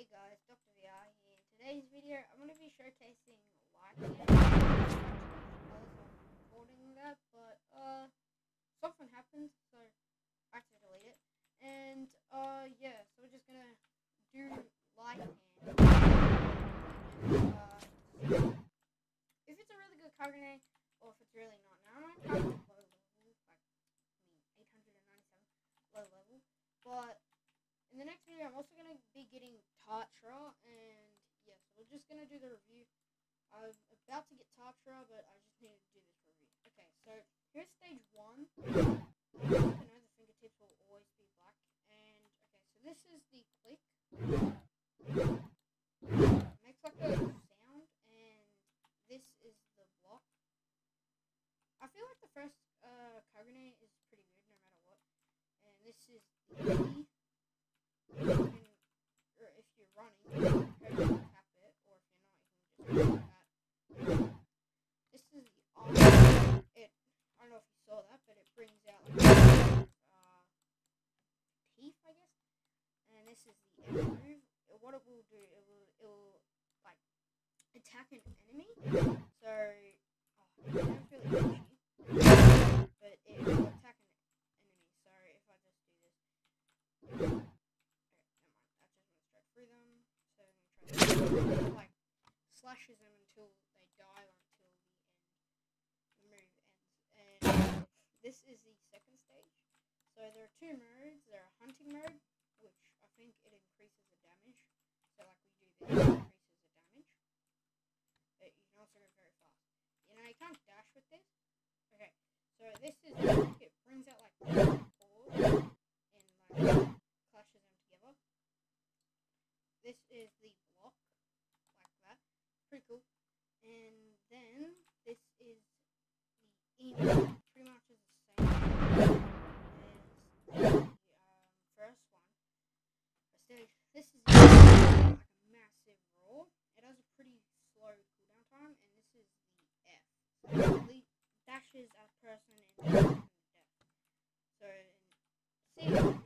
Hey guys, Dr. VR here. In today's video, I'm going to be showcasing lighting. I was recording that, but something happened, so I had to delete it. And yeah, so we're just going to do light hand. If it's a really good Kagune, or if it's really not. Now I'm kind of low level, like 897 low level, but in the next video, I'm also going to be getting Tatra, and yeah, so we're just going to do the review. I'm about to get Tatra, but I just need to do this review. Okay, so here's stage 1. I know the fingertips will always be black, and okay, so this is the click. It makes like a sound, and this is the block. I feel like the first Kagune is pretty good no matter what, and this is the E. Or if you're running, you can tap it, or if you're not, you can just do that. This is the R. I don't know if you saw that, but it brings out like teeth, I guess. And this is the M move. What it will do, it will like attack an enemy. So I don't feel itchy, but it will attack an enemy. So if I just do this. Through them, so I'm gonna try this. Like slashes them until they die, or until the move ends. And this is the second stage. So there are 2 modes. There are hunting mode, which I think it increases the damage. So like we do this, it increases the damage. But you can also go very fast. You know, you can't dash with this. Okay, so this is it brings out like fours and like clashes them together. This is the block, like that. Pretty cool. And then this is the email. Pretty much is the same as the first one. This is like a massive roar. It has a pretty slow cooldown time, and this is the F. So it dashes a person in death. So see.